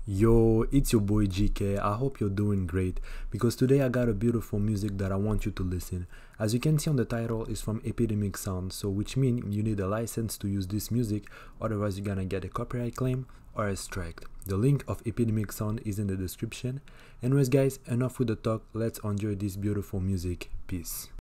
Yo, it's your boy GK. I hope you're doing great because today I got a beautiful music that I want you to listen. As you can see on the title, it's from Epidemic Sound, so which means you need a license to use this music, otherwise you're gonna get a copyright claim or a strike. The link of Epidemic Sound is in the description. Anyways guys, enough with the talk, let's enjoy this beautiful music. Peace.